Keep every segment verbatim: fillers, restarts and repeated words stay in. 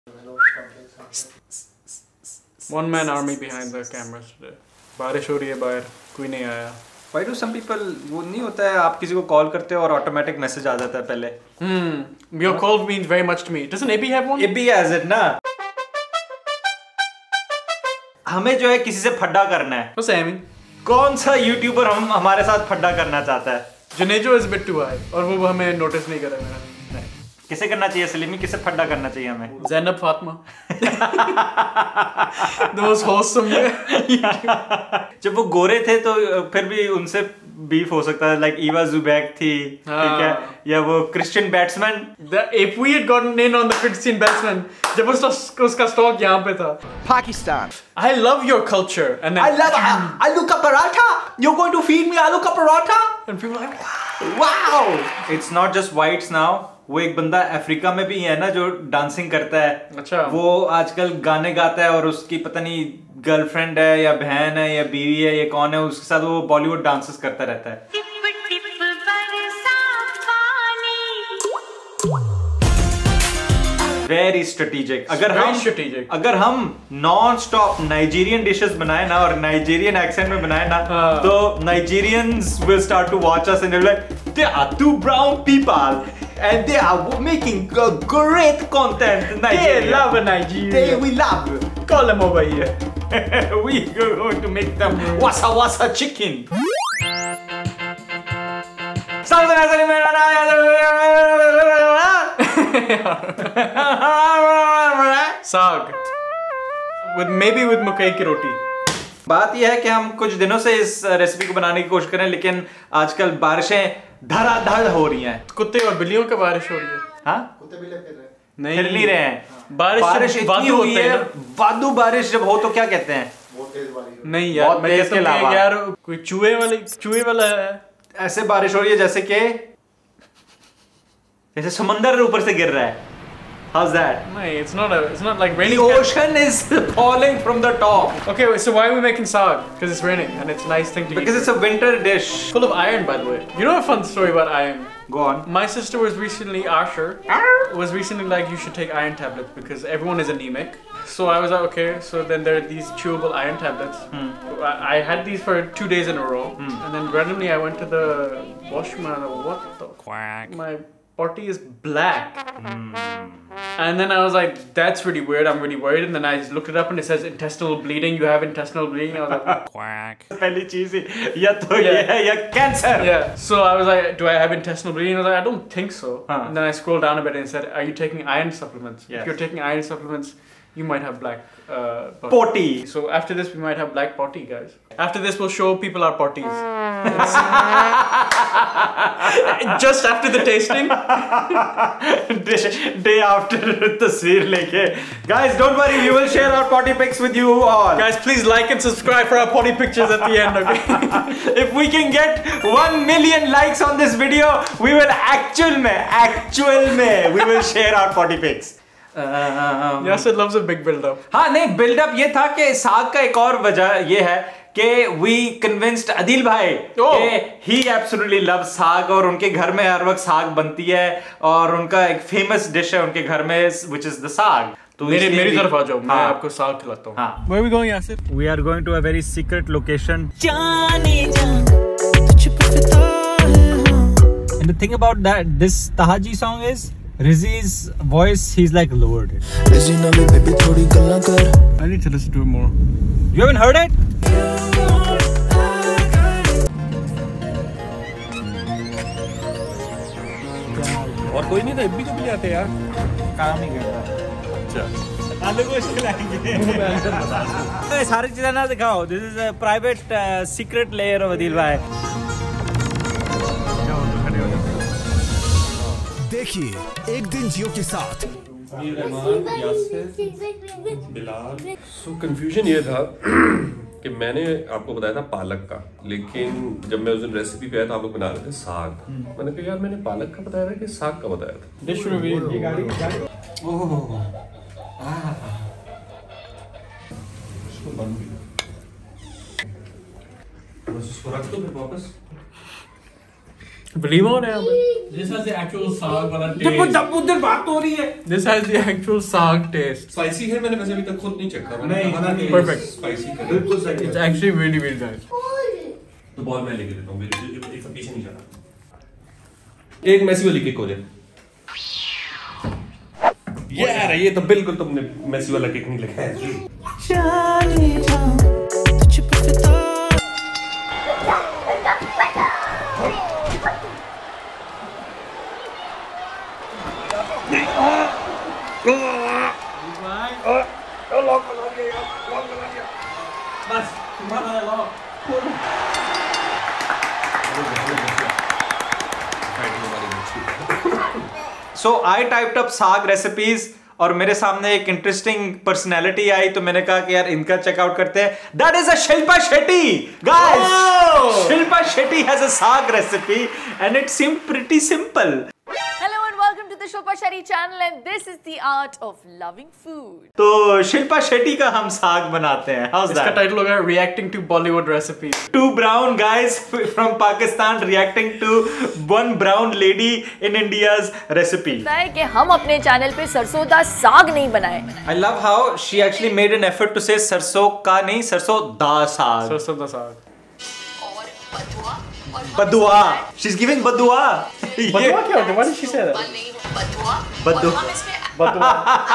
One man army behind the cameras today. बारिश हो रही है बाहर, कोई नहीं आया. Why do some people वो नहीं होता है आप किसी को कॉल करते हो और ऑटोमेटिक मैसेज आ जाता है पहले. Hmm. Your call means very much to me. Doesn't Ibby have one? Ibby has it ना. हमें जो है किसी से फड्डा करना है. What's that mean? कौन सा यूट्यूबर हम हमारे साथ फड्डा करना चाहता है? Junejo is a bit too high और वो हमें नोटिस नहीं करेगा. किसे करना चाहिए सलीमी, किसे फड्डा करना चाहिए हमें? Zainab Fatma. Those wholesome. जब वो गोरे थे तो फिर भी उनसे बीफ हो सकता है, लाइक ईवा जुबैक थी, ठीक है, या वो Christian batsman. If we had gotten in on the Christian batsman, जब उसका उसका स्टॉक यहाँ पे था. Pakistan. I love your culture, and then I love aloo ka paratha. You're going to feed me aloo ka paratha? And people are like, wow. It's not just whites now. वो एक बंदा Africa में भी है ना जो dancing करता है. अच्छा. वो आजकल गाने गाता है और उसकी पता नहीं गर्लफ्रेंड है या बहन है या बीवी है या कौन है, उसके साथ वो बॉलीवुड डांसेस करता रहता है. Very strategic. अगर हम strategic. अगर हम नॉन स्टॉप नाइजीरियन डिशेस बनाए ना और नाइजीरियन एक्सेंट में बनाए ना, हाँ. तो Nigerians will start to watch us and like they are too brown people and they are making great content. They love Nigeria. They we love. Call them over here. We are going to make them wasa wasa chicken. Saag. With maybe with मकई की रोटी. बात यह है कि हम कुछ दिनों से इस रेसिपी को बनाने की कोशिश करें, लेकिन आजकल बारिशें धड़ाधड़ हो रही हैं. कुत्ते और बिल्लियों का बारिश हो रही है. हाँ? कुत्ते बिल्ली फिर रहे. नहीं फिर नहीं रहे हैं. बारिश बारिश इतनी हुई है, वादू बारिश जब हो तो क्या कहते हैं? बहुत तेज बारिश. नहीं यार, मैं कहता हूँ यार कोई चूहे वाले चूहे वाला है. ऐसे बारिश हो रही है जैसे कि जैसे समंदर ऊपर से गिर रहा है. How's that? No, it's not a. It's not like raining. The ocean is falling from the top. Okay, so why are we making saag? Because it's raining and it's a nice thing to Because eat. it's a winter dish. Full of iron, by the way. You know a fun story about iron? Go on. My sister was recently, Asher, was recently like, you should take iron tablets because everyone is anemic. So I was like, okay. So then there are these chewable iron tablets. Hmm. I, I had these for two days in a row, hmm. and then randomly I went to the washroom and I was like, what the quack? My potty is black. Hmm. And then I was like, that's really weird, I'm really worried. And then I just looked it up and it says intestinal bleeding, you have intestinal bleeding. I was like, quack. पहली चीज़ ही या तो ये है या cancer. Yeah. So I was like, do I have intestinal bleeding? I was like, I don't think so. Huh. And then I scrolled down a bit and it said, are you taking iron supplements? Yes. If you're taking iron supplements, you might have black uh, potty. So after this, we might have black potty, guys. After this, we'll show people our potties. Just after the tasting. day, day after tasveer leke. Guys, don't worry, we will share our potty pics with you all. Guys, please like and subscribe for our potty pictures at the end, okay? If we can get one million likes on this video, we will actual mein, actual mein, we will share our potty pics. Um, Yasir loves a big build-up. हाँ नहीं, build-up ये था कि साग का एक और वजह ये है कि we convinced अदिल भाई oh. कि he absolutely loves साग और उनके घर में हर वक्त साग बनती है और उनका एक famous dish है उनके घर में which is the साग. तो मेरे मेरी तरफ आ जाओ, मैं आपको साग खिलाता हूँ. हाँ. Where are we going, Yasir? We are going to a very secret location. And the thing about that, this Tahaji song is Rizzy's voice, he's like lowered it. I need to listen to it more. You haven't heard it? और कोई नहीं था, इब्बी को भी आते यार. काम नहीं कर रहा. अच्छा. आलू को खिलाएंगे. सारी चीजें ना दिखाओ. This is a private uh, secret layer of Adil भाई. देखिए एक दिन जियो के साथ सो कंफ्यूजन ये था कि मैंने आपको बताया था पालक का, लेकिन जब मैं उस दिन रेसिपी पे आया था आप लोग बना रहे थे साग. मैंने कहा यार मैंने पालक का बताया था कि साग का बताया था. Dish reveal. बस उसको रख दो फिर वापस. वलीमा हो रहा है हमें। This has the actual साग वाला जब taste. जब उधर बात हो रही है। This has the actual saag taste. Spicy है, मैंने वैसे अभी तक खुद नहीं चखा। नहीं, नहीं, perfect. स्पाइसी करे। बिल्कुल सही It's है। actually really really nice. तो बॉल मैं लेके देता हूँ, मेरे एक एक पीछे नहीं जाना। एक मैसी वाली किक हो जाए। यार ये तो बिल्कुल तुमने मैसी वाला किक नहीं लगाया। बस तुम्हारा lock. So I typed up साग recipes और मेरे सामने एक इंटरेस्टिंग पर्सनैलिटी आई तो मैंने कहा कि यार इनका चेकआउट करते हैं। That is a Shilpa Shetty, guys. Oh! Shilpa Shetty has a saag recipe and it seemed pretty simple. Hello and welcome to the Shilpa Shetty channel and this is the art of loving food. तो शिल्पा शेट्टी का हम साग बनाते हैं। How's इसका that? Title होगा reacting to Bollywood recipes. Two brown guys from Pakistan reacting to one brown lady in India's recipe. लगता है कि हम अपने चैनल पे सरसों दा साग नहीं बनाए। I love how she actually made an effort to say सरसों का नहीं, सरसों दा साग। सरसों दा साग. बदुआ। She's giving बदुआ। बदुआ क्या होता है? Why did she say that? बदुआ। बदुआ.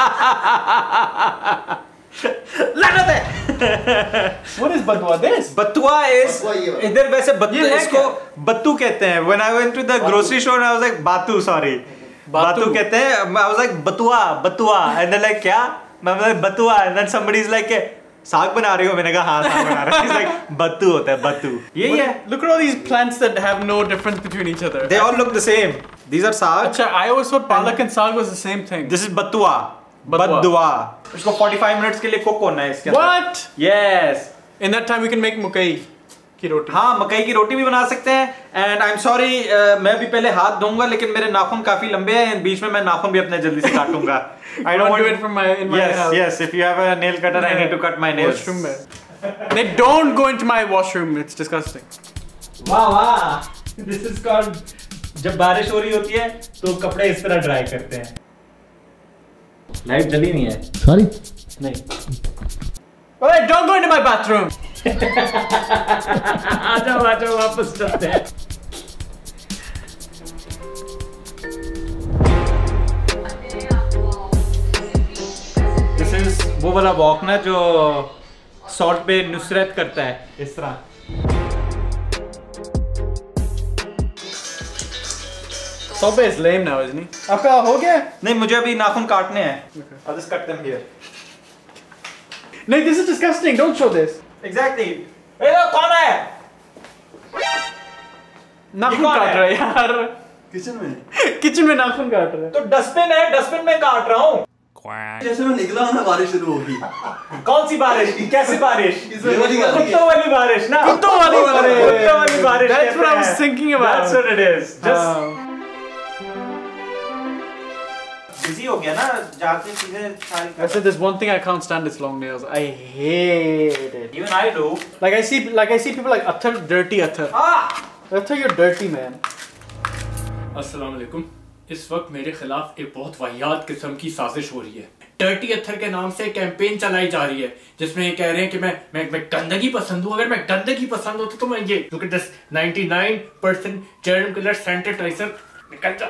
लानत है। What is बदुआ? This? बतुआ is इधर वैसे बत्तू ये है इसको बत्तू कहते हैं। When I went to the grocery store, I was like बातू, sorry. बातू। बातू कहते हैं। I was like बतुआ, बतुआ, and then like क्या? मैं like बतुआ, and then somebody is like साग बना रही हो? मैंने कहा हाँ साग बना रहा हूँ। He's like बत्तू होता है बत्तू। यही है। Look at all these plants that have no difference between each other. They all look the same. These are साग। अच्छा, I always thought palak and saag was the same thing. This is बतुआ। बतुआ। बतुआ। इसको forty-five minutes के लिए cook होना है इसके अंदर। What? Yes. In that time we can make mukai की रोटी. हाँ मकई की रोटी भी बना सकते हैं। एंड आई एम सॉरी, मैं भी पहले हाथ धोऊंगा लेकिन मेरे नाखून काफी लंबे हैं, बीच में मैं नाखून भी अपने जल्दी से काटूंगा। I don't want to do it from my in my yes house. yes if you have a nail cutter I need to cut my nails. Washroom में. They don't go into my washroom. It's disgusting. वाह वाह, this is called जब बारिश हो रही होती है तो कपड़े इस तरह ड्राई करते हैं। लाइट जली नहीं है। सॉरी नहीं। Wait, don't go into my bathroom. आजाओ आजाओ वापस चलते हैं। This is वो वाला वॉक ना जो सॉल्ट पे नुसरत करता है इस तरह। Sobe is lame now, isn't he? आपका हो गया? नहीं मुझे अभी नाखून काटने हैं। I'll just cut them here. No, this is disgusting. Don't show this. Exactly. ए लो कौन है? नाखून कौन काट है? रहा है यार। किचन में किचन में नाखून काट रहा है। तो डस्टबिन है, डस्टबिन में काट रहा हूँ। जैसे मैं निकला हूं ना बारिश शुरू होगी। कौन सी बारिश? कैसी बारिश? ये वाली बारिश। कुत्तों वाली बारिश ना? कुत्तों वाली बारिश। कुत्तों वाली बारिश। That's कहते what I was हैं। thinking about. That's what it is. Just हाँ। बिजी हो गया ना, जाके चीजें सारी। I said there's one thing I can't stand is long nails. I hate it. Even I do. Like I see, like I see people like Athar, dirty Athar. Ah! Athar, you're dirty man. अस्सलाम वालेकुम। इस वक्त मेरे खिलाफ एक बहुत वाहियात किस्म की साजिश हो रही है। डर्टी अत्थर के नाम से कैंपेन चलाई जा रही है जिसमें ये कह रहे हैं कि मैं मैं मैं गंदगी पसंद हूँ। अगर मैं गंदगी पसंद होती तो मैं ये look at this ninety-nine percent germ killer sanitizer निकल जा।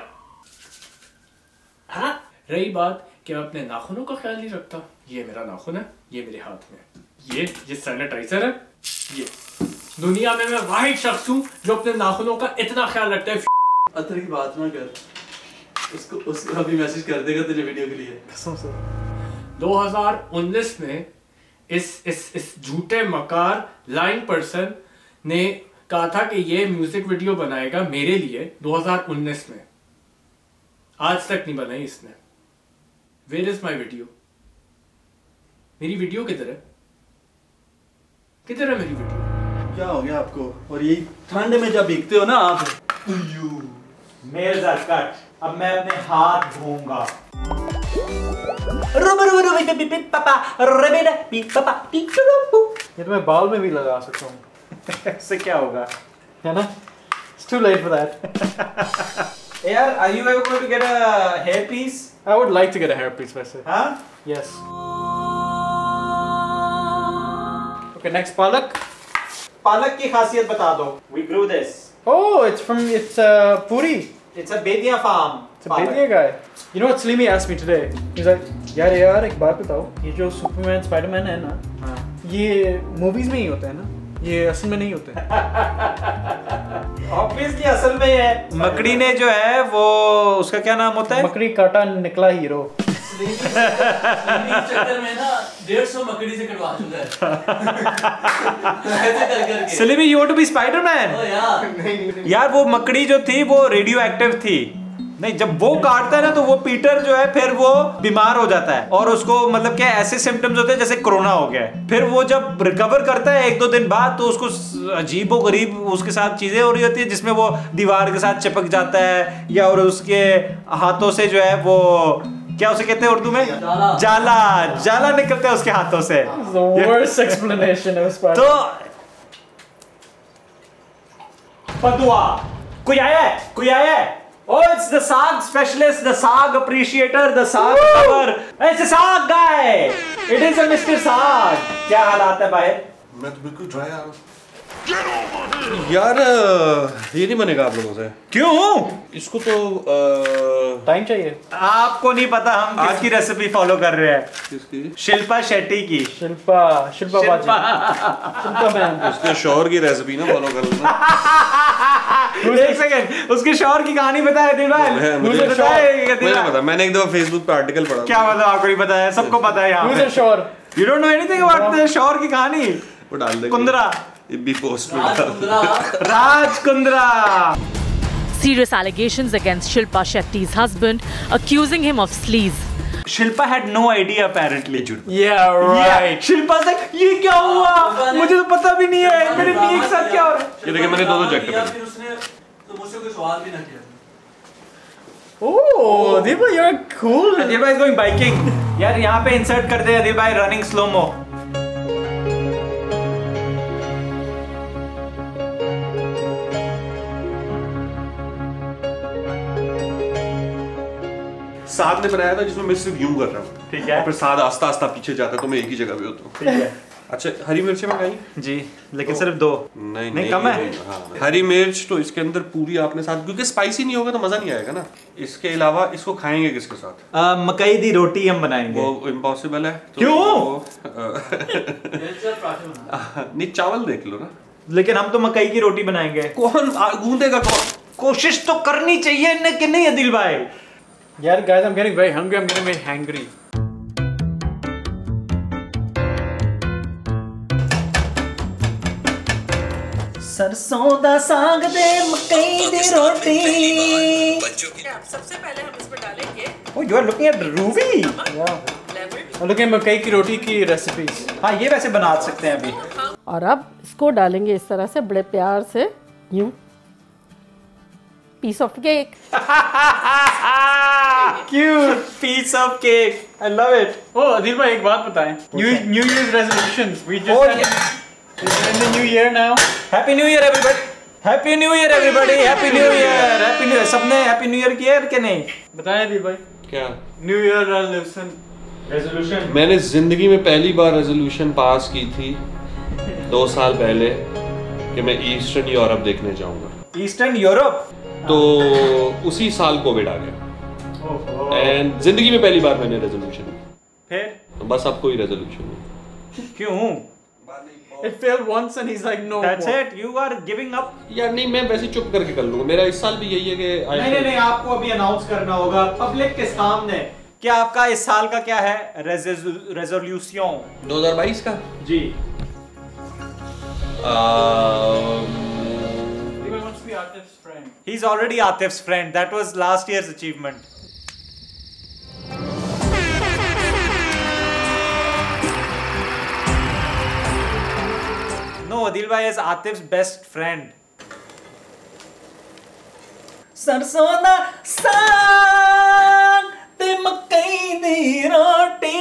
हाँ, रही बात कि मैं अपने नाखूनों का ख्याल नहीं रखता। ये मेरा नाखून है, ये मेरे हाथ में, ये ये सैनिटाइजर है। ये दुनिया में मैं वाहिद शख्स हूँ जो अपने नाखूनों का इतना ख्याल रखता है। अतर की बात ना कर, उसको उसको अभी मैसेज कर देगा तुझे वीडियो के लिए। कसम से। दो हज़ार उन्नीस में इस इस इस झूठे मकार लाइन पर्सन ने कहा था कि ये म्यूजिक वीडियो बनाएगा मेरे लिए दो हज़ार उन्नीस में। आज तक नहीं बनाई इसने। Where is my video? मेरी वीडियो किधर है? किधर है मेरी वीडियो? क्या हो गया आपको? और यही ठंड में जब भीगते हो ना आप। Nails are cut. अब मैं अपने हाथ धोऊंगा। ये तो मैं बाल में भी लगा सकता हूँ। इससे क्या होगा? है ना? too late for that. यार, are you ever going to get a hair piece? I would like to get a hair piece, वैसे. हाँ? Yes. Okay, next palak. पालक की खासियत बता दो. We grew this. Oh, it's from it's uh, Puri. It's a Bedia farm. It's a Bedia guy. You know what Slimy asked me today? He's like, यार यार एक बात बताओ, ये जो Superman, Spider-Man है ना, हाँ, ये movies में ही होते हैं ना, ये असल में नहीं होते. Obviously असल में है. मकड़ी ने जो है वो उसका क्या नाम होता है? मकड़ी काटा निकला हीरो. चक्कर में ना डेढ़ सौ मकड़ी से कटवा चुका है. Slimy, you want to be Spider-Man? यार वो मकड़ी जो थी वो रेडियो एक्टिव थी. नहीं, जब वो काटता है ना तो वो पीटर जो है फिर वो बीमार हो जाता है और उसको मतलब क्या ऐसे सिम्टम्स होते हैं जैसे कोरोना हो गया है. फिर वो जब रिकवर करता है एक दो दिन बाद तो उसको अजीबो गरीब उसके साथ चीजें हो रही होती है जिसमें वो दीवार के साथ चिपक जाता है या और उसके हाथों से जो है वो क्या उसे कहते हैं उर्दू में? जाला जाला, जाला निकलता है उसके हाथों से. The worst explanation of Spider-Man. तो पदुआ कोई आया है? कोई आया है? Oh, it's the Saag specialist, the Saag appreciator, the Saag lover. It's a Saag guy. It is a Mister Saag. क्या हालात है भाई? मैं तो बिल्कुल ड्राई आ रहा हूँ यार. ये नहीं बनेगा आप लोगों से. क्यों? इसको तो टाइम चाहिए. आपको नहीं पता हम किसकी रेसिपी फॉलो कर रहे हैं? किसकी? शिल्पा शेट्टी की. शिल्पा शिल्पा बाजी. शिल्पा मैन. उसके शौहर की रेसिपी ना फॉलो कर लेना. एक सेकंड, उसके शौहर की कहानी बताया दिल भाई. मुझे पता है. मुझे पता. मैंने एक दफा फेसबुक पे आर्टिकल पढ़ा. क्या मतलब आपको नहीं पता है? सबको पता है यहाँ. Who's the shore? You don't know anything about the शौहर की कहानी? वो डाल देंगे. कुंद्रा. बी पोस्ट में Raj Kundra. Serious allegations against Shilpa Shetty's husband, accusing him of sleaze. Shilpa had no idea apparently. Yeah, right. Shilpa से ये क्या हुआ? मुझे तो पता भी नहीं है मेरे मियां के साथ क्या हो रहा है. ये देखिए मैंने दो दो जैकेट पहने. फिर उसने तो मुझसे कोई सवाल भी ना किया. Oh, Adiba, you're cool. Adil भाई is going biking. यार यहाँ पे इंसर्ट कर दे अदिल भाई running slow mo. साद ने बनाया था जिसमें मैं सिर्फ यूं कर रहा हूँ. ठीक है. फिर साद आस्ता आस्ता पीछे जाता है तो मैं एक ही जगह पे होता हूँ. ठीक है. अच्छा हरी मिर्चें मंगाई जी लेकिन सिर्फ दो. नहीं नहीं कम है. हाँ, हरी मिर्च तो इसके अंदर पूरी आपने साथ क्योंकि स्पाइसी नहीं होगा तो मजा नहीं आएगा ना. इसके अलावा इसको खाएंगे किसके साथ? आ, मकई दी रोटी हम बनाएंगे. वो इम्पॉसिबल है. तो क्यों? वो, नहीं चावल देख लो ना. लेकिन हम तो मकई की रोटी बनाएंगे. कौन गूंदेगा कौन? कोशिश तो करनी चाहिए न कि नहीं अदिल भाई? Yeah, guys, I'm getting very hungry. I'm getting very hangry. सरसों दा साग दे मकई दी रोटी. सबसे पहले हम इसमें डालेंगे. Oh, you are looking at Ruby. Yeah. I'm looking at मकई की रोटी की recipes. हाँ ये वैसे बना सकते हैं अभी. और अब इसको डालेंगे इस तरह से बड़े प्यार से यूं. Piece of cake. Cute piece of cake. I love it. Oh, Adil bhai, एक बात बताएं. New New Year's resolutions. We just Oh, had- It's in the new year now. Happy New Year everybody. Happy New Year everybody. Happy New Year. Happy New Year. सबने Happy New Year किया है कि नहीं? बताएं अदिल भाई. क्या? New Year resolution. Resolution. मैंने जिंदगी में पहली बार रेजोल्यूशन पास की थी दो साल पहले कि मैं ईस्टर्न यूरोप देखने जाऊंगा. Eastern Europe. तो उसी साल कोविड आ गया एंड जिंदगी में पहली बार मैंने रेजोल्यूशन. फिर? तो बस अब कोई रेजोल्यूशन नहीं. क्यों? It failed once and he's like no. That's more. it. You are giving up. यार नहीं मैं वैसे चुप करके कर लूंगा. मेरा इस साल भी यही है कि नहीं नहीं नहीं आपको अभी अनाउंस करना होगा पब्लिक के सामने. क्या आपका इस साल का क्या है रेजोल्यूशन? दो हज़ार बाईस का जी. He wants to be Atif's friend. He's already Atif's friend. That was last year's achievement. No, Adil bhai is Atif's best friend. सरसों दा साग ते मकई दी रोटी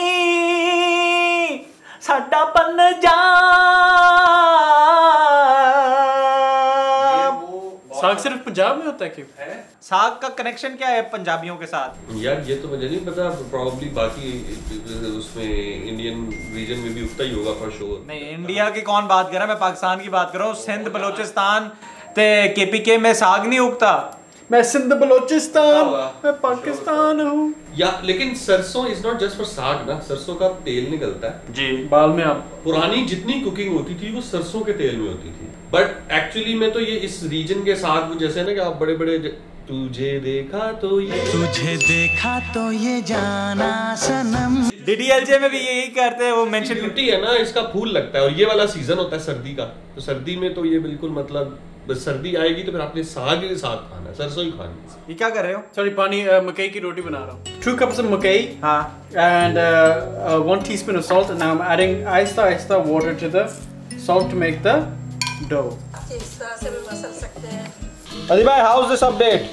साडा पंजाब. साग सिर्फ पंजाब में होता है क्यों? साग का कनेक्शन क्या है पंजाबियों के साथ? यार ये तो मुझे नहीं पता, प्रॉब्ली बाकी उसमें इंडियन रीजन में भी उगता ही होगा फॉर श्योर। नहीं, इंडिया की कौन बात कर रहा है, मैं पाकिस्तान की बात कर रहा हूँ। सिंध बलोचिस्तान ते केपीके में साग नहीं उगता। मैं सिंध बलोचिस्तान, मैं पाकिस्तान हूँ। या लेकिन सरसों इज नॉट जस्ट फॉर साग ना, सरसों का तेल निकलता है जी बाल में। आप पुरानी जितनी कुकिंग होती थी वो सरसों के तेल में होती थी, बट एक्चुअली में तो ये इस रीजन के साग जैसे ना कि आप बड़े बड़े तुझे देखा तो ये तुझे देखा तो ये जाना सनम, डीडीएलजे में भी यही करते हैं, वो मेंशन ब्यूटी है ना, इसका फूल लगता है और ये वाला सीजन होता है सर्दी का, तो सर्दी में तो ये बिल्कुल मतलब बस सर्दी आएगी तो फिर आपने साग ही साग खाना है, सरसों ही खानी है। ये क्या कर रहे हो? सॉरी पानी मकई की रोटी बना रहा हूँ। Two cups of मकई, हाँ, and uh, uh, one teaspoon of salt, and now I'm adding Aahista Aahista water to the salt to make the dough. इस तरह से भी मसल सकते हैं। अदी भाई, हाउ इज दिस अपडेट?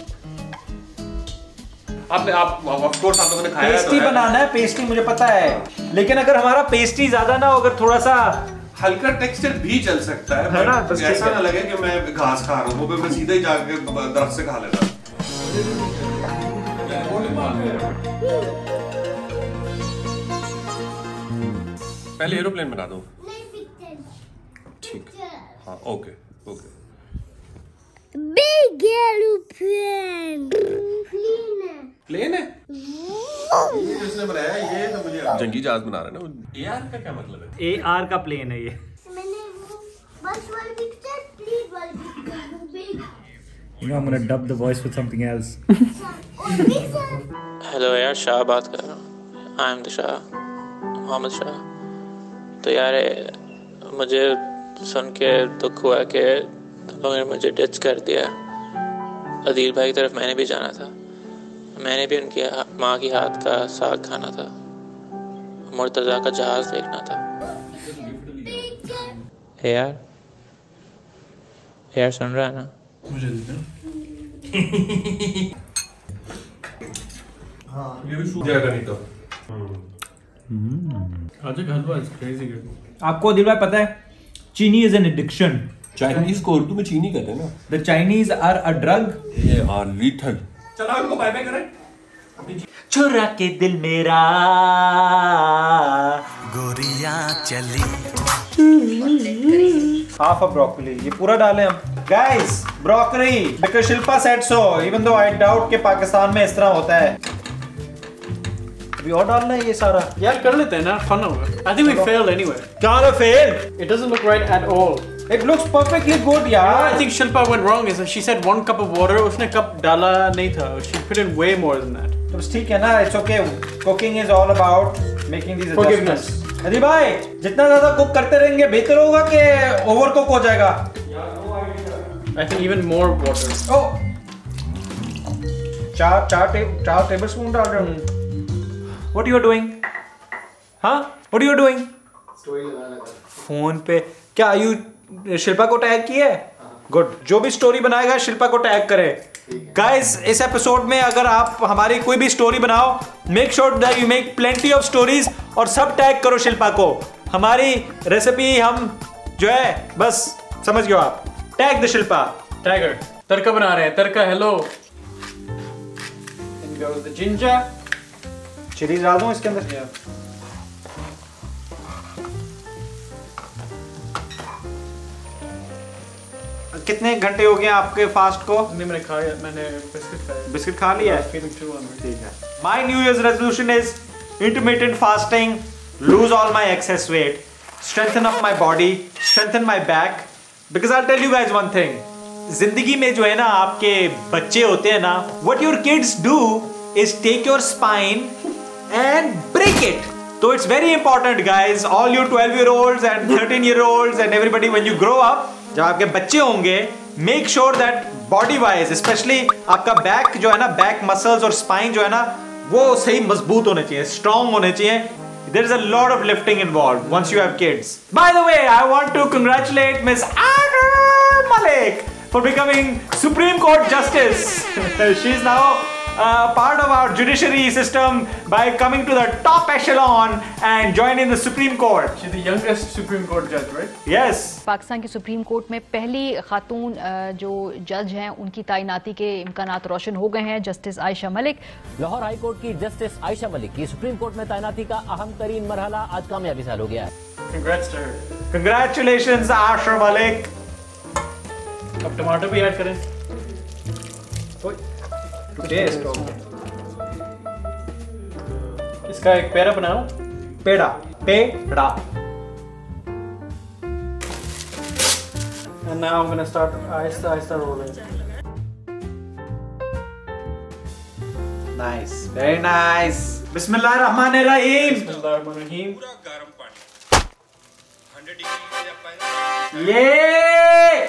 आपने आप ऑफ कोर्स आप लोगों ने खाया है, पेस्ट्री तो है। बनाना है, पेस्ट्री मुझे पता है, लेकिन अगर हमारा पेस्ट्री ज्यादा ना हो, अगर थोड़ा सा हल्का टेक्सचर भी चल सकता है, है ना, बट बस ऐसा ठीक ना है। लगे कि मैं घास खा रहा हूँ, वो मैं सीधा ही जाके दरख्त से खा लेता। पहले एरोप्लेन बना दो। ठीक, हाँ, okay okay. Big aeroplane. Plane है ये किसने बनाया? ये तो मुझे जंगी जहाज बना रहा है ना। एआर का क्या मतलब है? ए आर का प्लेन है ये। मैंने वो बस वाली पिक्चर, प्लीज वाली picture, big. You know I'm gonna dub the voice with something else. Hello यार, शाह बात कर रहा हूँ। I am the Shah, Mohammad Shah. तो यार मुझे सुन के दुख हुआ कि तुम लोगों ने मुझे डिच कर दिया। अदील भाई की तरफ मैंने भी जाना था, मैंने भी उनकी माँ की हाथ का साग खाना था, मुर्तज़ा का जहाज देखना था। ए यार, यार सुन रहा है ना? मुझे हाँ, ये भी सूख जाएगा नहीं तो। गाजर का हलवा इज क्रेजी गुड। आपको दिल भाई पता है, चीनी इज एन एडिक्शन। चाइनीज को उर्दू में चीनी कहते हैं ना। The Chinese are a drug, ये आर लीथल। चलो इनको बाय बाय करें। चुरा के दिल मेरा गोरिया चली। हाफ अ ब्रोकली, ये पूरा डालें हम guys. Broccoli because Shilpa said so, even though I doubt कि पाकिस्तान में इस तरह होता है। अभी और डालना है ये सारा? यार कर लेते हैं ना, फन होगा। I think we failed anyway. क्या fail? It doesn't look right at all. It looks perfectly good यार। I think Shilpa went wrong is that she said one cup of water, उसने कप डाला नहीं था, she put in way more than that. तो ठीक है ना, it's okay. Cooking is all about making these Forgiveness. adjustments. अदी भाई, जितना ज्यादा कुक करते रहेंगे बेहतर होगा कि ओवर कुक हो जाएगा? I think even more water. Oh, चार चार टे, चार टेबल स्पून डाल रहे हो। What you are doing? हाँ? What you are doing? Phone पे क्या यू शिल्पा को टैग किया है? गुड, जो भी स्टोरी बनाएगा शिल्पा को टैग करे। गाइस, इस एपिसोड में अगर आप हमारी कोई भी स्टोरी बनाओ, make sure that you make plenty of stories और सब टैग करो शिल्पा को। हमारी रेसिपी हम जो है बस समझ गए आप, tag the Shilpa. Tiger. Tadka बना रहे हैं, tadka hello. And goes the ginger. Chilli डाल दूं इसके अंदर? Yeah. कितने घंटे हो गए आपके फास्ट को? नहीं मैंने खाया, मैंने बिस्किट खाया। बिस्किट खा लिया है? Feeling too hungry. ठीक है। My New Year's resolution is intermittent fasting, lose all my excess weight, strengthen up my body, strengthen my back. Because I'll tell you guys one thing. जिंदगी में जो है ना आपके बच्चे होते हैं ना, what your kids do is take your spine and break it. So it's very important guys, all you twelve year olds and thirteen year olds and everybody, when you grow up, जब आपके बच्चे होंगे, make sure that body wise, especially आपका back जो है ना, back muscles और spine जो है ना, वो सही मजबूत होने चाहिए, स्ट्रॉन्ग होने चाहिए। There is a lot of lifting involved once you have kids. By the way, I want to congratulate Miss Anna Malik for becoming Supreme Court Justice. She is now uh, part of our judiciary system by coming to the top echelon and joining the Supreme Court. She's the youngest Supreme Court judge, right? Yes. Pakistan की supreme court में पहली खातून जो जज हैं उनकी तैनाती के इम्कानात रोशन हो गए हैं, justice Ayesha Malik. Lahore high court की जस्टिस आयशा मलिक की सुप्रीम कोर्ट में तैनाती का अहम तरीन मरहला आज कामयाबी से हल हो गया है। Congrats to her. Congratulations, Aisha Malik. अब टमाटर भी ऐड करें। टेस्ट इसका एक पेड़ा बनाओ। पेड़ा पेड़ा And now I'm gonna start Aahista Aahista rolling. Nice, very nice. Bismillahirrahmanirrahim. Bismillahirrahmanirrahim. Yeah.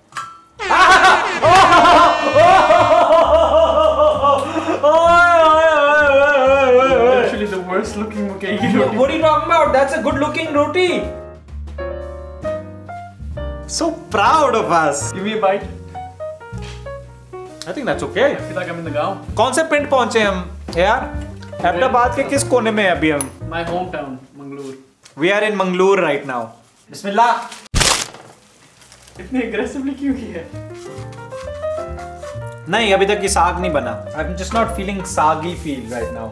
Actually, the worst looking roti. What are you talking about? That's a good looking roti. So proud of us. Give me a bite. I think that's okay. I feel like I'm in the गाँव. कौन से पिंड पहुंचे हम यार? अहमदाबाद के किस कोने में अभी हम? My hometown, Mangalore. We are in Mangalore right now. बिस्मिल्लाह. इतने aggressively क्यों किया? नहीं अभी तक ये साग नहीं बना. I'm just not feeling saggy feel right now.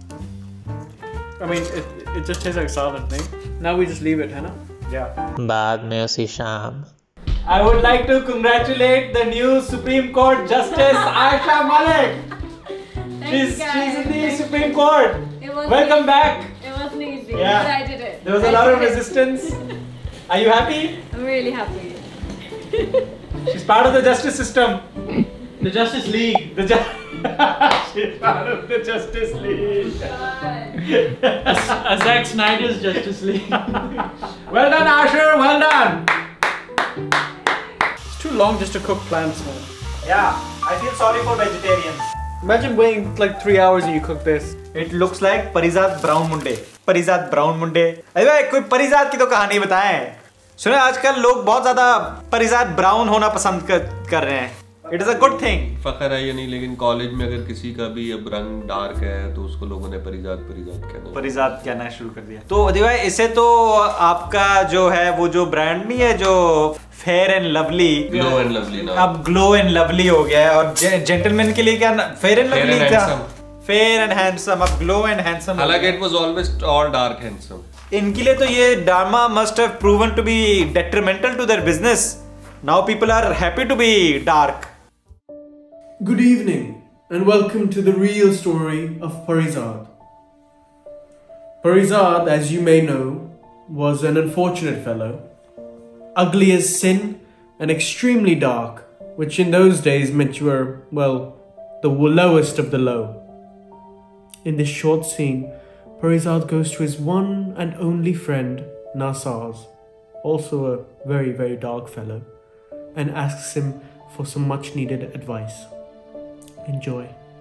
I mean, it it just tastes like salad, right? Now we just leave it, है ना? Yeah. बाद में उसी शाम I would like to congratulate the new Supreme Court Justice Aisha Malik. She's she's in the Supreme Court. Welcome back. It wasn't easy, Yeah. but I did it. There was a lot of resistance. Are you happy? I'm really happy. She's part of the justice system. The Justice League. The ju She's part of the Justice League. Zack Snyder's Justice League. Well done, Asher. Well done. It's too long just to cook plants, man. Yeah, I feel sorry for vegetarians. Imagine waiting like three hours and you cook this. It looks like Parizad Brown Munde. Parizad Brown Munde. अरे भाई कोई परिजात की तो कहानी बताएं। सुने आजकल लोग बहुत ज्यादा परिजात ब्राउन होना पसंद कर, कर रहे हैं। It is a good thing. फखर है या नहीं, लेकिन कॉलेज में अगर किसी का भी अब रंग डार्क है तो उसको लोगों ने परिजात परिजात कहना परिजात कहना शुरू कर दिया। तो अदिति भाई इसे तो आपका जो है वो जो ब्रांड नहीं है जो Fair and Lovely, Glow and Lovely ना, अब ग्लो एंड लवली हो गया है। और जेंटलमैन के लिए क्या फेयर एंड लवली था, फेयर एंड हैंडसम, अब ग्लो एंड हैंडसम। हालांकि it was always all dark handsome. इनके लिए तो ये drama must have proven to be detrimental to their business. Now people are happy to be dark. Good evening and welcome to the real story of Parizad. Parizad, as you may know, was an unfortunate fellow, ugly as sin and extremely dark, which in those days meant you were, well, the lowest of the low. In this short scene, Parizad goes to his one and only friend, Nasaz, also a very, very dark fellow, and asks him for some much needed advice. Enjoy.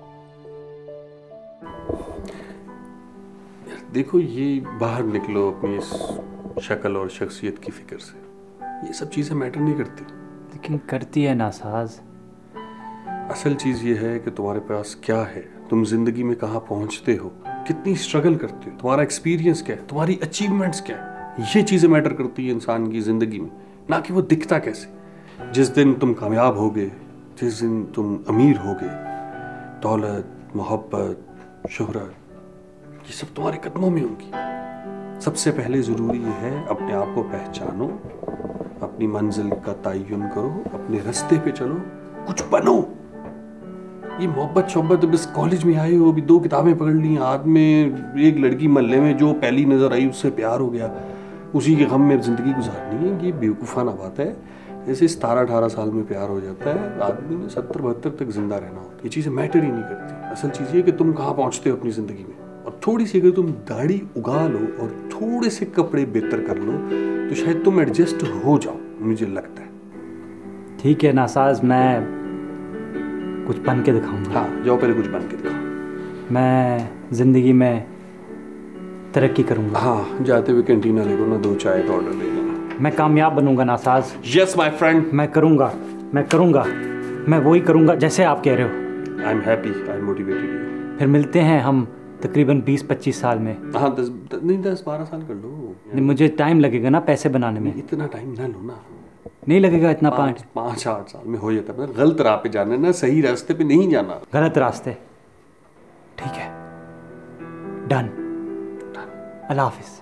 देखो ये बाहर निकलो अपनी इस शक्ल और शख्सियत की फिक्र से, ये सब चीज़ें मैटर नहीं करती। लेकिन करती है नासाज। असल चीज़ ये है कि तुम्हारे पास क्या है, तुम जिंदगी में कहाँ पहुँचते हो, कितनी स्ट्रगल करते हो, तुम्हारा एक्सपीरियंस क्या है, तुम्हारी अचीवमेंट्स क्या है, ये चीज़ें मैटर करती है इंसान की ज़िंदगी में, ना कि वो दिखता कैसे। जिस दिन तुम कामयाब होगे, जिस दिन तुम अमीर होगे, दौलत, मोहब्बत, शोहरत, ये सब तुम्हारे कदमों में होंगी। सबसे पहले ज़रूरी ये है अपने आप को पहचानो, अपनी मंजिल का तयन करो, अपने रास्ते पे चलो, कुछ बनो। ये मोहब्बत शोहब्बत बस कॉलेज में आए हो, अभी दो किताबें पढ़ ली, हाथ में एक लड़की मोहल्ले में जो पहली नज़र आई उससे प्यार हो गया, उसी के गम में ज़िंदगी गुजारनी है, ये बेवकूफ़ाना बात है। ऐसे सतारह अठारह साल में प्यार हो जाता है, आदमी ने सत्तर बहत्तर तक जिंदा रहना होता है। ये चीज़ें मैटर ही नहीं करती। असल चीज़ ये कि तुम कहाँ पहुँचते हो अपनी ज़िंदगी में, और थोड़ी सी अगर तुम दाढ़ी उगा लो और थोड़े से कपड़े बेहतर कर लो तो शायद तुम एडजस्ट हो जाओ, मुझे लगता है। ठीक है नासाज, मैं कुछ बन के दिखाऊंगा। हाँ जाओ, पहले कुछ बन के दिखाओ। मैं ज़िंदगी में तरक्की करूंगा। हाँ जाते हुए कैंटीना ले लो ना, दो चाय का ऑर्डर ले लेना। मैं कामयाब बनूंगा नासाज। Yes my friend. मैं करूंगा, मैं करूंगा, मैं वही करूंगा जैसे आप कह रहे हो। I am happy, I am motivated. फिर मिलते हैं हम तकरीबन बीस पच्चीस साल में। हाँ दस नहीं दस बारह साल कर लो। नहीं, मुझे टाइम लगेगा ना पैसे बनाने में। इतना टाइम ना लो ना। नहीं लगेगा इतना। पाँच पाँच आठ साल में हो जाता है। गलत राह पे जाना ना, सही रास्ते पे नहीं जाना। गलत रास्ते, ठीक है, डन। अल्लाह हाफिज।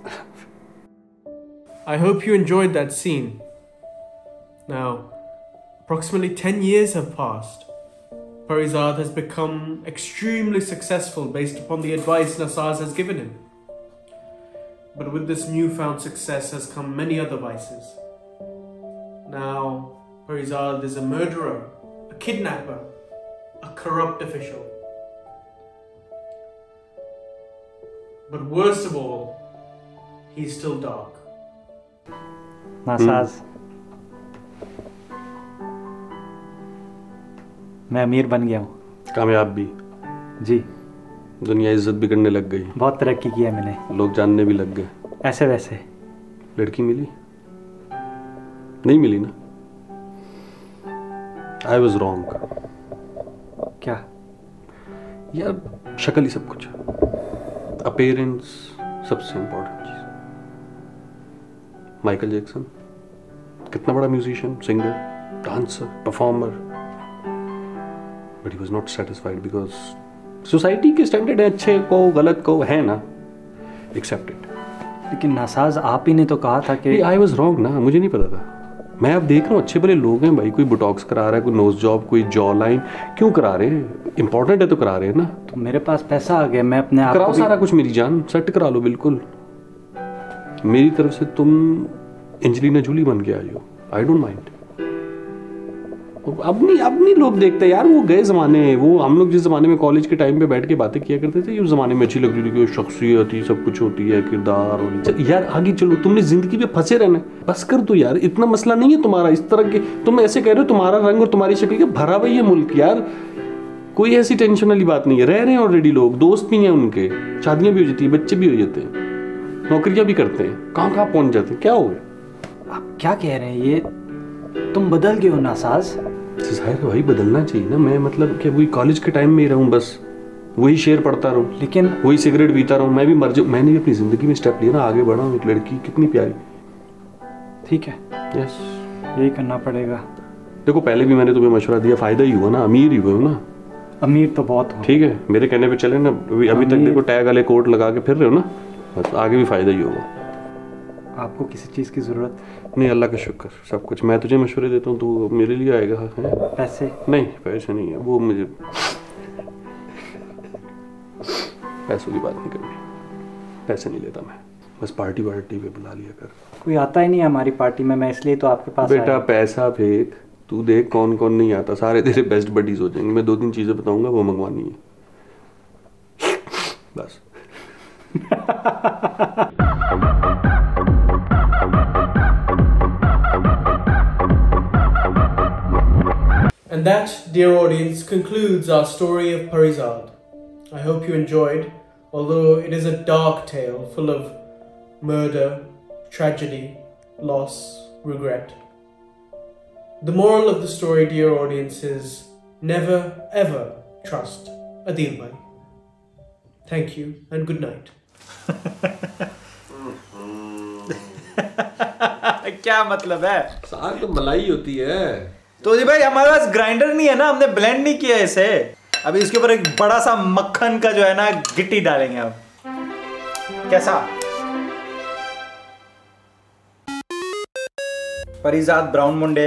I hope you enjoyed that scene. Now, approximately ten years have passed. Parizad has become extremely successful based upon the advice Nasaz has given him. But with this newfound success has come many other vices. Now, Parizad is a murderer, a kidnapper, a corrupt official. But worst of all, he's still dark. नासाज, मैं अमीर बन गया हूँ। कामयाब भी जी। दुनिया इज्जत भी करने लग गई। बहुत तरक्की की है मैंने। लोग जानने भी लग गए। ऐसे वैसे। लड़की मिली? नहीं मिली ना। I was wrong. क्या? यार शक्ल ही सब कुछ, अपीयरेंस सबसे इम्पोर्टेंट चीज। माइकल जैक्सन कितना बड़ा musician, singer, dancer, performer, but he was not satisfied because society के स्टैंडर्ड है, अच्छे को गलत को है ना, एक्सेप्टेड। लेकिन नासाज आप ही ने तो कहा था कि आई वाज रॉन्ग ना, मुझे नहीं पता था। मैं अब देख रहा हूँ अच्छे भले लोग हैं भाई, कोई बोटॉक्स करा रहा है, कोई नोज जॉब, कोई जॉ लाइन, क्यों करा रहे हैं? इंपॉर्टेंट है तो करा रहे हैं ना। तो मेरे पास पैसा आ गया, मैं अपने आप कराओ सारा कुछ मेरी जान, सेट करा लो बिल्कुल। मेरी तरफ से तुम एंजेलिना जूली बन के आई हो, आई डोंट माइंड। अब नहीं अब नहीं लोग देखते यार, वो गए जमाने, वो हम लोग जिस जमाने में कॉलेज के टाइम पे बैठ के बातें किया करते थे, उस जमाने में अच्छी लग्जरी की शख्सियत ही सब कुछ होती है, किरदार और यार आगे चलो, तुमने जिंदगी में फंसे रहना, बस कर दो यार, इतना मसला नहीं है तुम्हारा। इस तरह के तुम ऐसे कह रहे हो, तुम्हारा रंग और तुम्हारी शक्ल के भरा हुआ ये मुल्क यार, कोई ऐसी टेंशन वाली बात नहीं है। रह रहे हैं ऑलरेडी लोग, दोस्त भी हैं उनके, शादियां भी हो जाती है, बच्चे भी हो जाते हैं, नौकरियां भी करते हैं, कहाँ कहाँ पहुंच जाते हैं। क्या हो गया? आप क्या कह रहे हैं? ये तुम बदल गए हो नासाज। जाहिर है भाई, बदलना चाहिए ना। मैं मतलब कि वही कॉलेज के टाइम में ही रहूं, बस वही शेर पढ़ता रहूं, लेकिन वही सिगरेट पीता रहूं, मैं भी मर जाऊं। मैंने भी अपनी जिंदगी में स्टेप लिया ना, आगे बढ़ा हूं। एक लड़की कितनी प्यारी, ठीक है, यस, यही करना पड़ेगा। देखो पहले भी मैंने तुम्हें मशवरा दिया, फायदा ही हुआ ना, अमीर ही हुए हो ना। अमीर तो बहुत हो, ठीक है, मेरे कहने पे चले ना। अभी तक देखो टैग वाले कोट लगा के फिर रहे हो ना, बस आगे भी फायदा ही होगा। आपको किसी चीज़ की ज़रूरत नहीं? अल्लाह का शुक्र, सब कुछ। मैं तुझे मशवरे देता हूँ, तू मेरे लिए आएगा है? पैसे नहीं, पैसे नहीं है वो, मुझे पैसों की बात नहीं करनी, पैसे नहीं लेता मैं, बस पार्टी वार्टी पे बुला लिया कर। कोई आता ही नहीं है हमारी पार्टी में, मैं इसलिए तो आपके पास बेटा पैसा फेंक, तू देख कौन कौन नहीं आता, सारे तेरे बेस्ट बडीज हो जाएंगे। मैं दो तीन चीज़ें बताऊंगा, वो मंगवानी है बस। And that, dear audience, concludes our story of Parizad. I hope you enjoyed, although it is a dark tale full of murder, tragedy, loss, regret. The moral of the story, dear audience, is never ever trust Adil Bhai. Thank you and good night. क्या मतलब है? साग तो मलाई होती है। तो जी भाई हमारे पास ग्राइंडर नहीं है ना, हमने ब्लेंड नहीं किया इसे। अभी इसके ऊपर एक बड़ा सा मक्खन का जो है ना गिट्टी डालेंगे अब। कैसा? परिजाद ब्राउन मुंडे,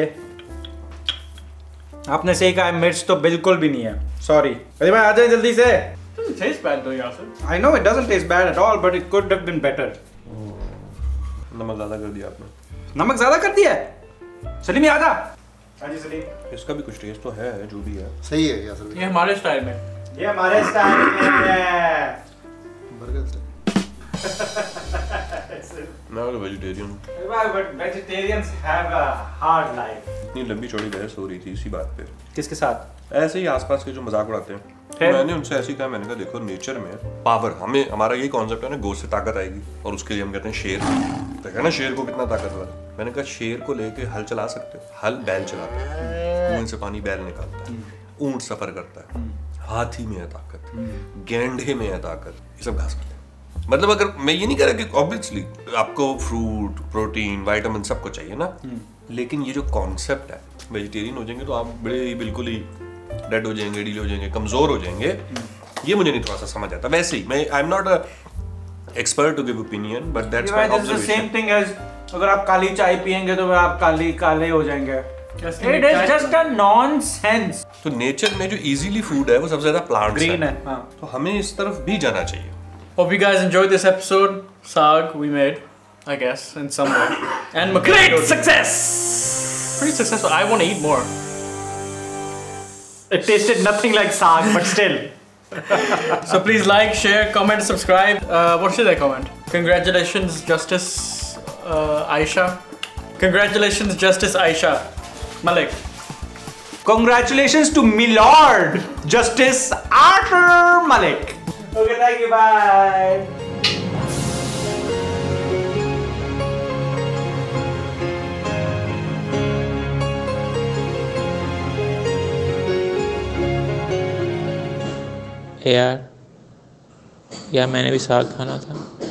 आपने सही कहा, मिर्च तो बिल्कुल भी नहीं है। सॉरी अरे भाई, आ जाए जल्दी से। Tastes bad though, Yasir. I know it doesn't taste bad at all, but it could have been better. नमक ज्यादा कर दिया आपने। नमक ज्यादा कर दिया? सलीम आजा। हाँ जी सलीम। इसका भी कुछ टेस्ट तो है, जो भी है सही है यासर। ये हमारे स्टाइल में, ये हमारे स्टाइल में है। बर्गर से। मैं तो vegetarian. But vegetarians have a hard life. इतनी लंबी चौड़ी बहस हो रही थी इसी बात पे। किसके साथ? ऐसे ही आसपास के जो मजाक उड़ाते हैं। तो मैंने उनसे ऐसे ही कहा, मैंने कहा देखो नेचर में पावर, हमें हमारा यही कॉन्सेप्ट है ना, गो से ताकत आएगी, और उसके लिए हम कहते हैं शेर। तो कहना शेर को कितना ताकतवर है। मैंने कहा शेर को लेके हल चला सकते हो? हल बैल चलाता है, कुएं से पानी बैल निकालता है, ऊंट सफर करता है, हाथी में है ताकत, गेंडे में है ताकत, ये सब खा सकते हैं। मतलब अगर मैं ये नहीं कह रहा कि ऑब्वियसली आपको फ्रूट, प्रोटीन, विटामिन सबको चाहिए ना, लेकिन ये जो कॉन्सेप्ट है, वेजिटेरियन हो जाएंगे तो आप बड़े बिल्कुल ही डेड हो जाएंगे, डील हो जाएंगे, कमजोर हो जाएंगे, ये मुझे नहीं थोड़ा सा समझ आता। वैसे ही मैं I am not a expert to give opinion, but that's my observation. Same thing as अगर आप काली चाय पियेंगे तो आप काली काले हो जाएंगे। It is just a nonsense. तो नेचर में जो इजीली फूड है वो सबसे ज्यादा प्लांट्स ग्रीन है, है। हाँ। तो हमें इस तरफ भी जाना चाहिए। Hope you guys enjoyed this episode. Saag we made, I guess, in some way. And Great roti. success! Pretty successful. I want to eat more. It tasted nothing like saag, but still. So please like, share, comment, subscribe. Uh, what should I comment? Congratulations, Justice uh, Aisha. Congratulations, Justice Aisha Malik. Congratulations to Milord Justice Arthur Malik. Okay, thank you. Bye. यार यार मैंने भी साग खाना था।